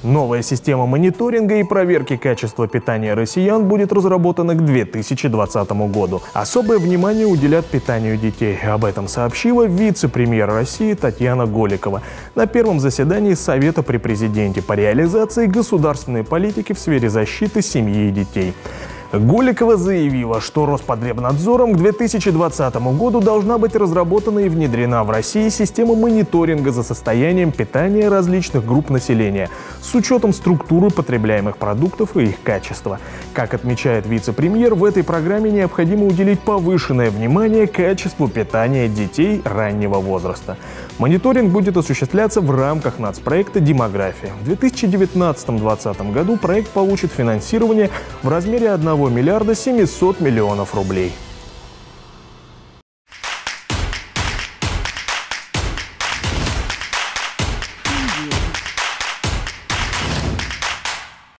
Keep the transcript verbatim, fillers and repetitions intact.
Новая система мониторинга и проверки качества питания россиян будет разработана к две тысячи двадцатому году. Особое внимание уделят питанию детей. Об этом сообщила вице-премьер России Татьяна Голикова на первом заседании Совета при президенте по реализации государственной политики в сфере защиты семьи и детей. Голикова заявила, что Роспотребнадзором к две тысячи двадцатому году должна быть разработана и внедрена в России система мониторинга за состоянием питания различных групп населения с учетом структуры потребляемых продуктов и их качества. Как отмечает вице-премьер, в этой программе необходимо уделить повышенное внимание качеству питания детей раннего возраста. Мониторинг будет осуществляться в рамках нацпроекта «Демография». В две тысячи девятнадцатом — две тысячи двадцатом году проект получит финансирование в размере одного миллиарда семисот миллионов рублей.